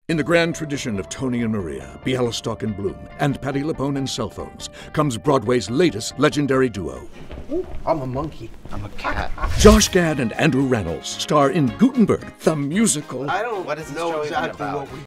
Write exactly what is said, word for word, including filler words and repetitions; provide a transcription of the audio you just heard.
In the grand tradition of Tony and Maria, Bialystok and Bloom, and Patti LuPone and cell phones, comes Broadway's latest legendary duo. Ooh, I'm a monkey. I'm a cat. Josh Gad and Andrew Rannells star in Gutenberg, the musical. I don't What is this know show even exactly about? what we